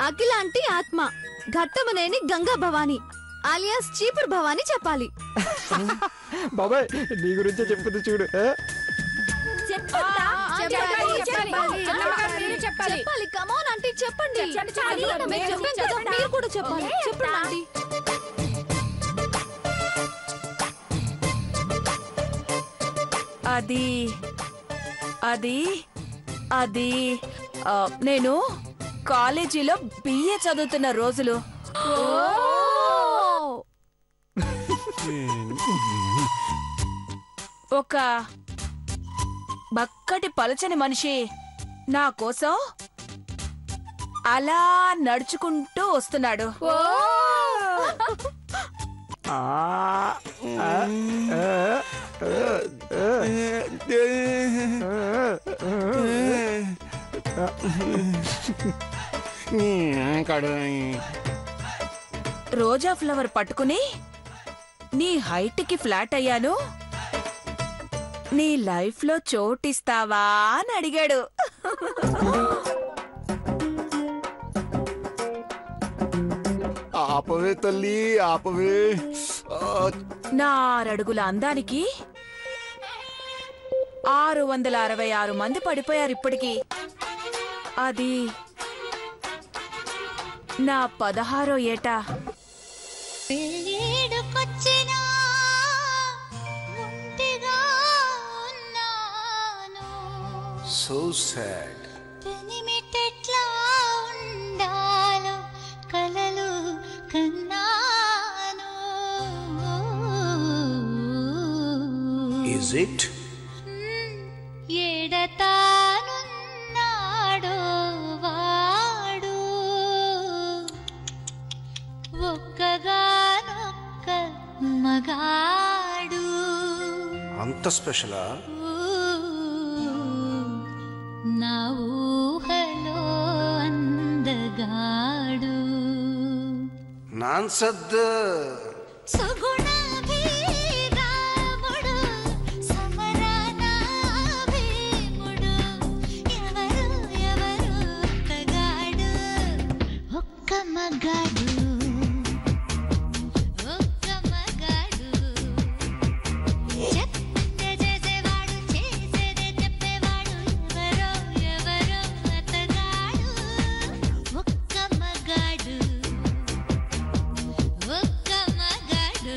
అఖిలాంటి ఆత్మ, ఘట్టమనేని గంగా భవాని alias చీపురు భవాని చెప్పాలి. బాబాయ్ నీ గురించే చెప్పుకుంది చూడు. చెప్పాలి. కమోన్ ఆంటీ చెప్పండి. మీరు కూడా చెప్పాలి. చెప్పండి ఆంటీ. అది నేను కాలేజీలో బిఏ చదువుతున్న రోజులు. ఒక బక్కటి పలచని మనిషి నా కోసం అలా నడుచుకుంటూ వస్తున్నాడు. రోజా ఫ్లవర్ పట్టుకుని నీ హైట్ కి ఫ్లాట్ అయ్యాను, నీ లైఫ్ లో చోటిస్తావా అని అడిగాడు. ఆపవే తల్లి ఆపవే. నా 6 అడుగుల అందానికి 666 మంది పడిపోయారు ఇప్పటికి. అది నా 16వ ఏట. So sad. Is it? ఏడతానున్నాడో వాడు, ఒక్కగానొక్క మగాడు. అంత స్పెషలా? నా ఊహలో అందగాడు. నాన్సద్ సుగుణ వీరాముడు, సమరాన భీముడు, ఎవరు ఎవరు ఒక్కగాడు, ఒక్క మగాడు, ఒక్క మగాడు. చెప్తే చేసేవాడు, చేసేదే చెప్పేవాడు, ఎవరో ఎవరో అతగాడు, ఒక్క మగాడు, ఒక్క మగాడు.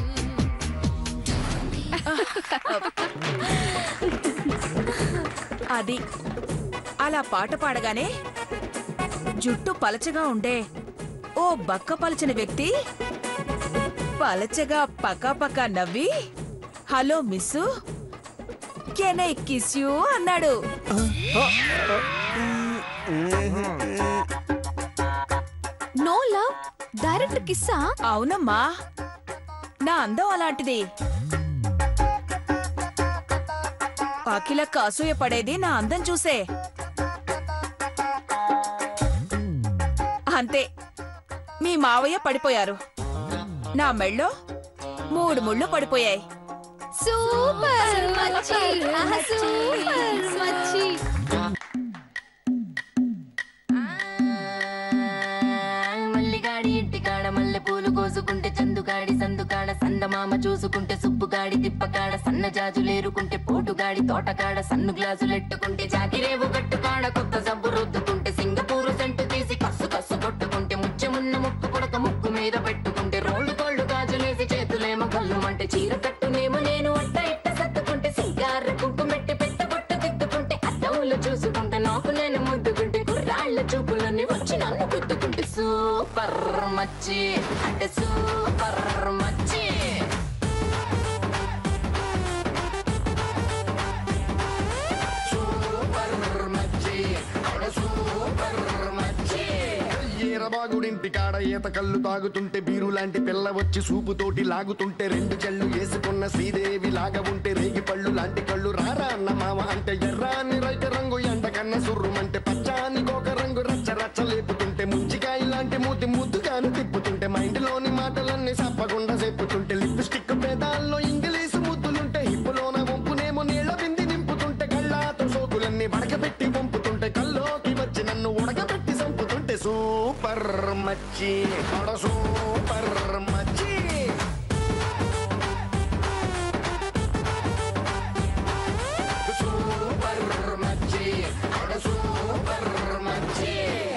అది అలా పాట పాడగానే జుట్టు పలచగా ఉండే ఓ బక్క పలచని వ్యక్తి పలచగా పకాపకా నవ్వి, hello miss, can I kiss you అన్నాడు. నో లవ్, డైరెక్ట్ కిస్సా? అవునమ్మా, నా అందం అలాంటిది. అఖిలక్క అసూయ పడేది నా అందం చూసే. అంతే, మీ మావయ్య పడిపోయారు. నా మెళ్ళో 3 ముళ్ళు పడిపోయాయి. సూపర్ మచ్చి, సూపర్ మచ్చి. మల్లిగాడి ఇంటికాడ మల్లె పూలు కోసుకుంటే, చందుగాడి సందుకాడ సందమామ చూసుకుంటే, సుబ్బుగాడి తిప్పకాడ సన్న జాజులేరుకుంటే, పోటుగాడి తోటకాడ సన్ను గ్లాసులెట్టుకుంటే, జాకిరేవు గట్టుకాడ కొత్త సబ్బు రుద్దుకుంటే, సింగపూరు సెంటు తీసి కస్సు కస్సు కొట్టుకుంటే, ముచ్చెమున్న ముక్కు కొడక ముక్కు మీద పెట్టుకుంటే, రోళ్ళు కోళ్ళు గాజులేసి చేతులేమో కళ్ళుమంటే, చీర కట్టునేమో నేను అట్ట ఇట్ట సత్తుకుంటే, సింగార కుంకుమెట్టి పెట్ట బొట్టు తిద్దుకుంటే, అద్దములు చూసుకుంటే నాకు నేను ముద్దుకుంటే, కుర్రాళ్ళ చూపులన్నీ వచ్చి నన్ను గుద్దుకుంటే, సూపర్ మచ్చి అంటే సూపర్ మచ్చి. ఈరబాగుడింటి కాడ ఈత కళ్ళు తాగుతుంటే, బీరు లాంటి పిల్ల వచ్చి సూపుతోటి లాగుతుంటే, 2 చెళ్ళు వేసుకున్న శ్రీదేవి లాగా ఉంటే, రేగి పళ్ళు లాంటి కళ్ళు రారా అన్న మామ అంటే, ఎర్రాని రైత రంగు ఎండ కన్న సుర్రుమంటే, పచ్చాని కోక రంగు రచ్చ రచ్చ లేపుతుంటే, ముంచికాయ లాంటి మూతి ముద్దుగాను తిప్పుతుంటే, మైండ్లోని మాటలన్నీ సప్పకుండా చెప్పుతుంటే, లిప్స్టిక్ పేదాల్లో ఇంగ్లీషు ముద్దులుంటే, హిప్పులోన వంపునేమో నీళ్ళ బింది నింపుతుంటే, కళ్ళాతో సోకులన్నీ వడకబెట్టి వంపుతుంటే, కల్లోకి వచ్చి నన్ను ఉడకబెట్టి చంపుతుంటే, సూపర్ మచ్చి ఆడ సూపర్ మచ్చి సూపర్ మచ్చి ఆడ సూపర్ మచ్చి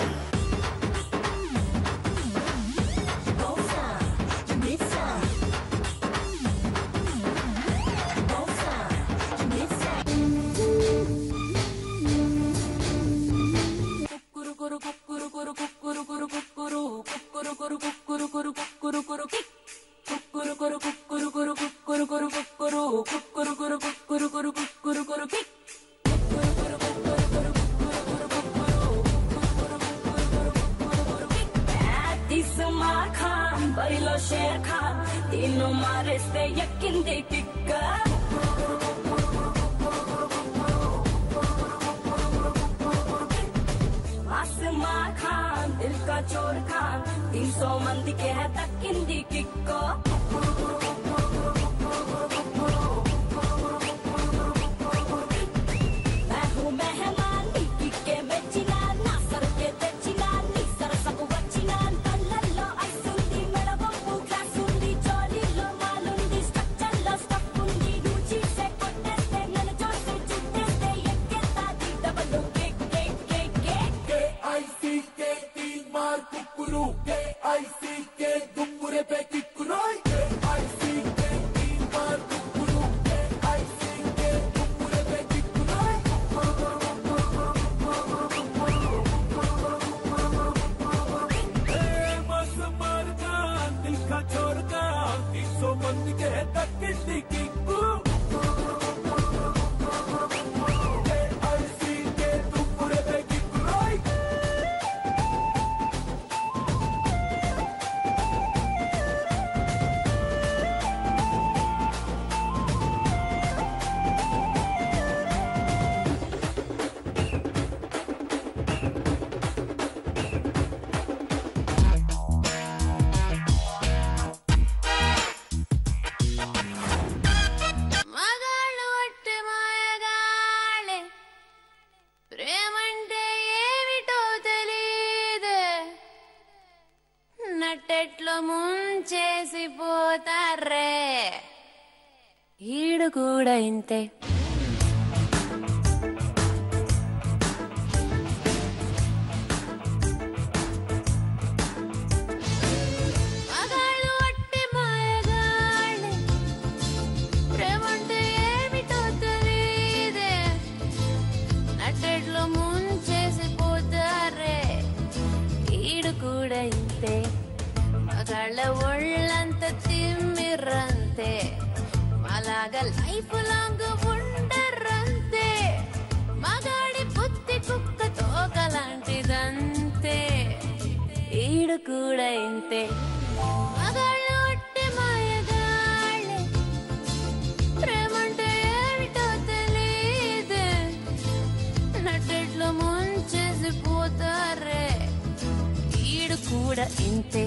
బరిలో షేర్ ఖాన్ దీన్ని మారేస్తే ఎక్కింది కిక్క ఆసమా ఖాన్ దిల్ కా చోర్ ఖాన్ 300 మందికి దక్కింది కిక్క నట్టెట్లో ముంచేసి పోతారే ఈడు కూడా ఇంతే మగాళ్ళు అట్టి మాయగాళ్ళే ప్రేమంటే ఏమిటో తెలీదే నట్టెట్లో ముంచేసి పోతారే ఈడు కూడా ఇంతే మగాళ్ళ ఒళ్ళంత తిమ్మిర్రంతే అలాగా లైఫ్ లాంగ్ ఉండరంతే మగాడి బుద్ధి కుక్క తోకలాంటిదంతే ఈడు కూడా ఇంతే మగాళ్ళు ఒట్టి మాయగాళ్ళే ప్రేమంటే ఏమిటో తెలీదే నట్టెట్లో ముంచేసి పోతారే ఈడు కూడా ఇంతే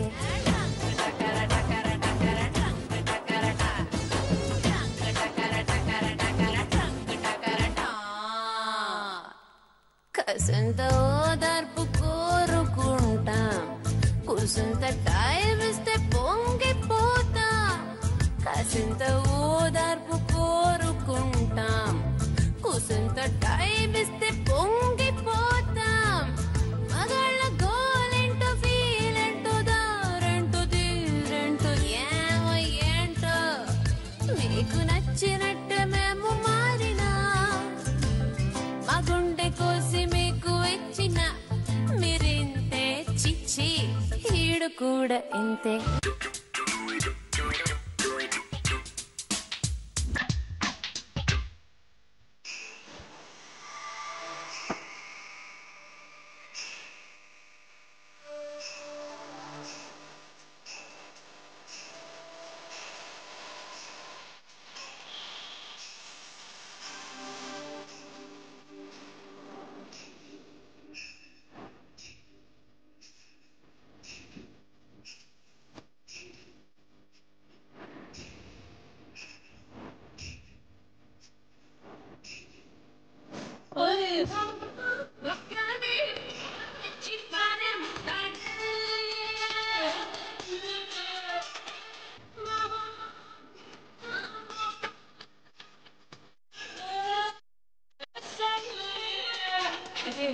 కసంత ఓదార్పు కోరుకుంటాం కుసంత టైం ఇస్తే పొంగిపోతాం కసంత ఓదార్పు కోరుకుంటాం కుసంత టైం ఇస్తే పొంగిపోతాం మగాళ్ళ గోలెంటో ఫీలెంటో దారెంటో తీరెంటో ఏమో ఏంటో మీకు నచ్చినట్టే మేము మారినా మా గుండె కోసి మీకు ఇచ్చిన మీరింతే చిచ్చి ఈడు కూడా ఇంతే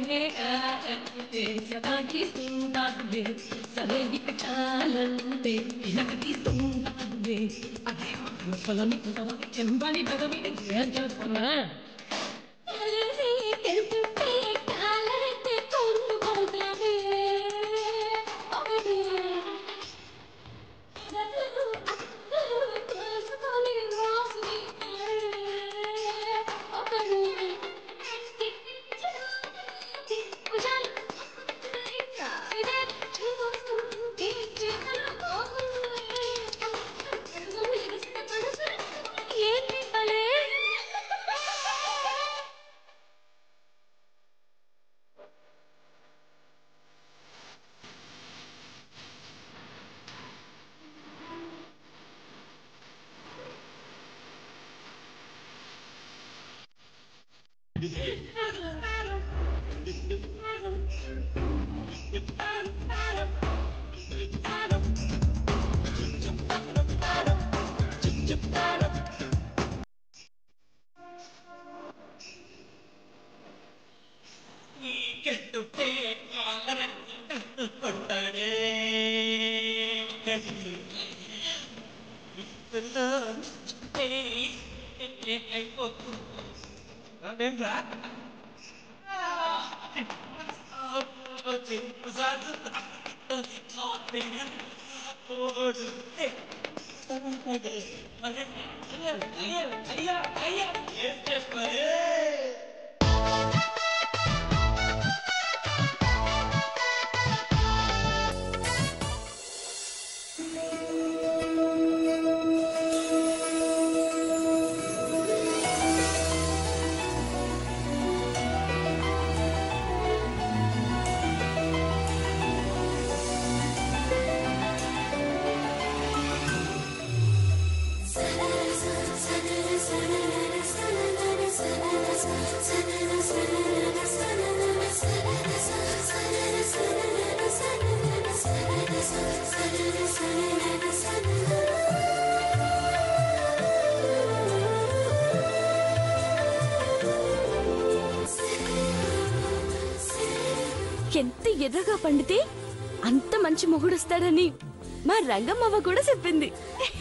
ఎంత ఎర్రగా పండితే అంత మంచి మొగుడొస్తాడని మా రంగమ్మవ్వ కూడా చెప్పింది.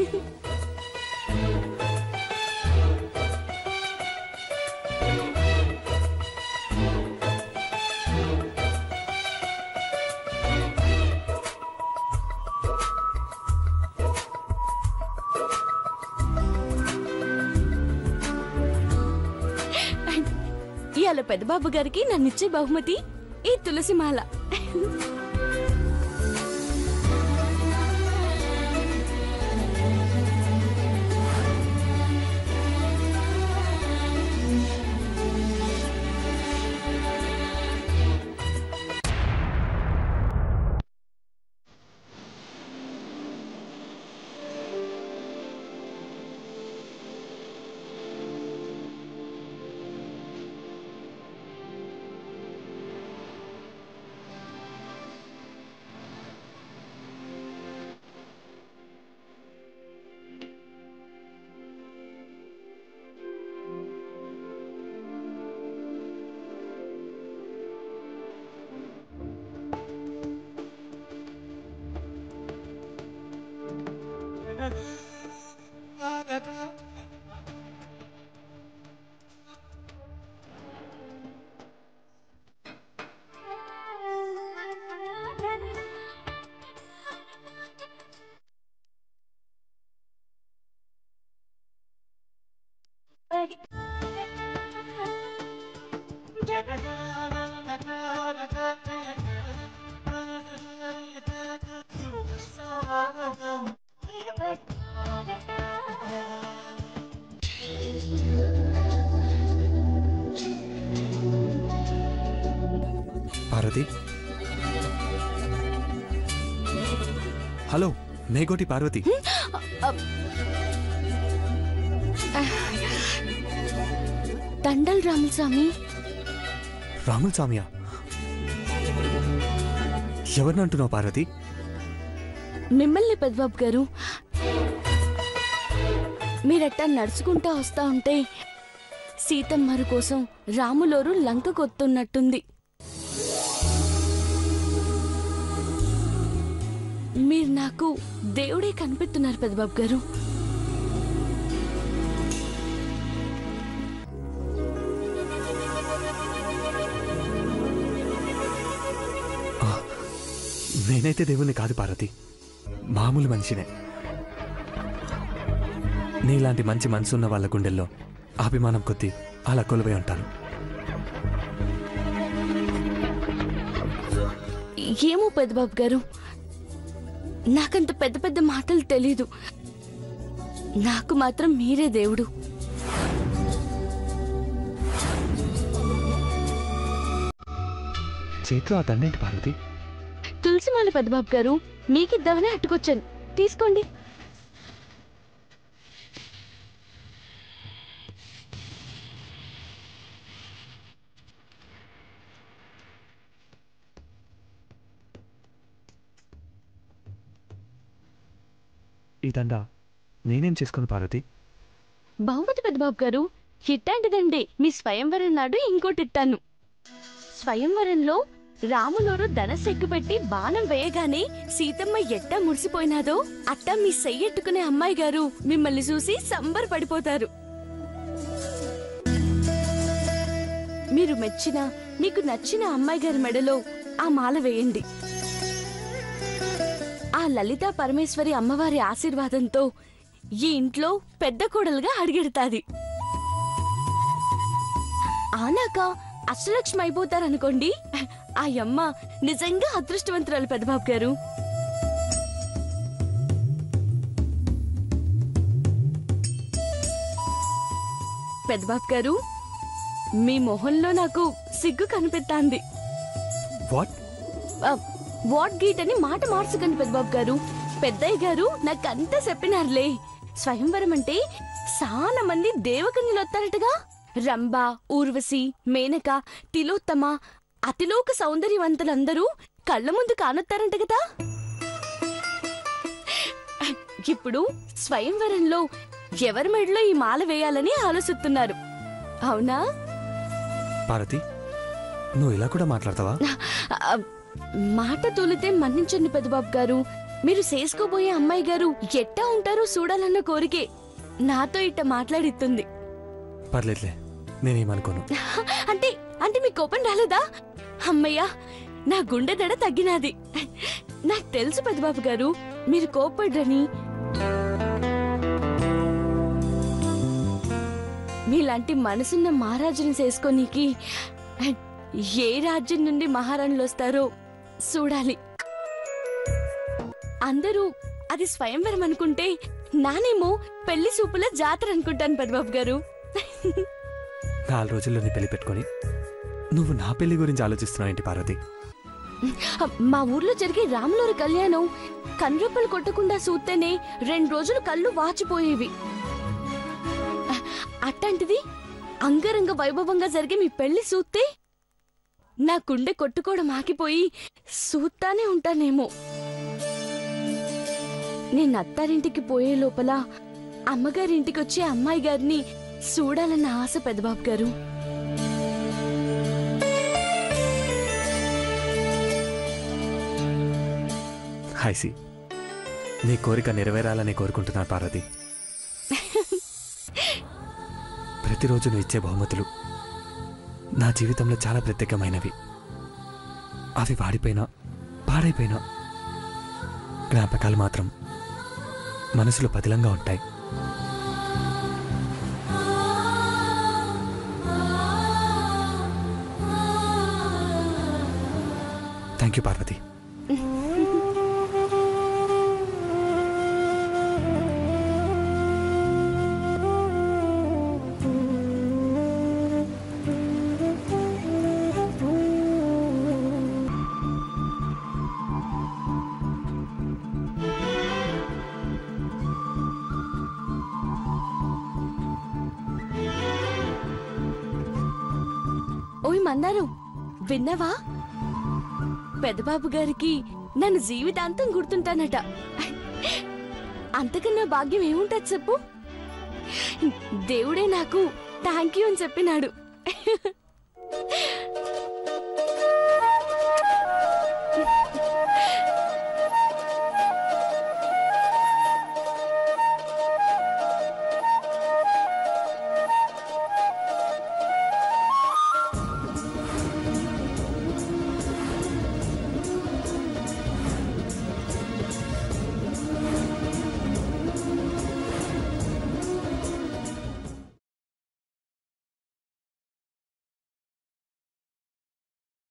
ఇవాళ పెద్దబాబు గారికి నన్నిచ్చే బహుమతి ఈ తులసి మాల. పార్వతి, హలో, మేగోటి పార్వతి. దండల్ రాములస్వామి. రాములస్వామియా? ఎవరిని అంటున్నావు పార్వతి? మిమ్మల్ని పెద్దబాబు గారు. మీరట్టా నడుచుకుంటా వస్తా ఉంటే సీతమ్మరు కోసం రాములోరు లంక కొత్తున్నట్టుంది. మీరు నాకు దేవుడే కనిపెడుతున్నారు పెద్దబాబు గారు. నేనైతే దేవుణ్ణి కాదు పార్వతి, మామూలు మనిషినే. నీలాంటి మంచి మనసున్న వాళ్ళ గుండెల్లో అభిమానం కొద్దీ అలా కొలువై ఉంటాను. ఏమో పెద్దబాబు గారు, నాకంత పెద్ద పెద్ద మాటలు తెలీదు. నాకు మాత్రం మీరే దేవుడు. చేతిలో ఆ దండేంటి పార్వతి? తులసి మాల పెద్దబాబు గారు, మీకిద్దామని అట్టుకొచ్చాను, తీసుకోండి. ఈ దండ నేనేం చేసుకోను పార్వతి? బహుమతి పెద్దబాబు గారు, ఇట్టాంటిదండి మీ స్వయంవరం నాడు ఇంకోటి ఇట్టాను. స్వయంవరంలో రాములోరు ధనస్సు పెట్టి బాణం వేయగానే సీతమ్మ ఎట్టా మురిసిపోయినాదో అట్టా మీ సెయ్యెట్టుకునే అమ్మాయి గారు మిమ్మల్ని చూసి సంబరపడిపోతారు. మీరు మెచ్చిన, మీకు నచ్చిన అమ్మాయి గారి మెడలో ఆ మాల వేయండి. ఆ లలితా పరమేశ్వరి అమ్మవారి ఆశీర్వాదంతో ఈ ఇంట్లో పెద్ద కోడలుగా అడిగెడతాది. ఆనాక అష్టలక్ష్మి అయిపోతారనుకోండి. ఆ అమ్మ నిజంగా అదృష్టవంతురాలు పెద్దబాబు గారు. పెద్దబాబు గారు, మీ మొహంలో నాకు సిగ్గు కనిపెట్టాంది. వాట్ గీట్ అని మాట మార్చకండి పెద్దబాబు గారు. పెద్దయ్య గారు నాకంతా చెప్పినారులే. స్వయంవరం అంటే చాలా మంది దేవకన్యలు వస్తారటగా. రంభ, ఊర్వశి, మేనక, తిలోత్తమ, అతిలోక సౌందర్యవంతులందరూ కళ్ళ ముందు కానొత్తారంట కదా. ఇప్పుడు స్వయంవరంలో ఎవరి మెడలో ఈ మాల వేయాలని ఆలోచిస్తున్నారు, అవునా? పార్వతి, నువ్వు ఇలా కూడా మాట్లాడతావా? మాట తోలితే మన్నించండి పెద్దబాబు గారు. మీరు చేసుకోబోయే అమ్మాయి గారు ఎట్టా ఉంటారో చూడాలన్న కోరికే నాతో ఇట్ట మాట్లాడిస్తుంది. పర్లేదులే, నేనేమనుకోను. అంటే అంటే మీ కోపం రాలేదా? అమ్మయ్యా, నా గుండె దడ తగ్గినాది. నాకు తెలుసు పెద్దబాబు గారు, మీరు కోపడ్రని. మీలాంటి మనసున్న మహారాజుని చేసుకోనీకి ఏ రాజ్యం నుండి మహారాణులు వస్తారో చూడాలి. అందరూ అది స్వయంవరం అనుకుంటే నానేమో పెళ్లి సూపుల జాతర అనుకుంటాను పెద్దబాబు గారు. 4 రోజుల్లో నీ పెళ్లి పెట్టుకొని నువ్వు నా పెళ్లి గురించి ఆలోచిస్తున్నావు ఏంటి పార్వతి? మా ఊర్లో జరిగే రాములూరి కళ్యాణం కన్రొప్పలు కొట్టకుండా చూస్తేనే 2 రోజులు కళ్ళు వాచిపోయేవి. అట్లాంటిది అంగరంగ వైభవంగా జరిగే మీ పెళ్లి చూస్తే నా గుండె కొట్టుకోవడం ఆగిపోయి చూస్తానే ఉంటానేమో. నేను అత్తారింటికి పోయే లోపల అమ్మగారింటికి వచ్చే అమ్మాయి గారిని చూడాలన్న ఆశ పెద్దబాబు గారు. హాయ్సి, నీ కోరిక నెరవేరాలని కోరుకుంటున్నాను పార్వతి. ప్రతిరోజు నువ్వు ఇచ్చే బహుమతులు నా జీవితంలో చాలా ప్రత్యేకమైనవి. అవి వాడిపోయినా పాడైపోయినా జ్ఞాపకాలు మాత్రం మనసులో పదిలంగా ఉంటాయి. Thank you Parvati. ఓయ్ మందారు, విన్నావా? పెద్దబాబు గారికి నన్ను జీవితాంతం గుర్తుంటానట. అంతకన్నా భాగ్యం ఏముంటది చెప్పు? దేవుడే నాకు థ్యాంక్ యూ అని చెప్పినాడు.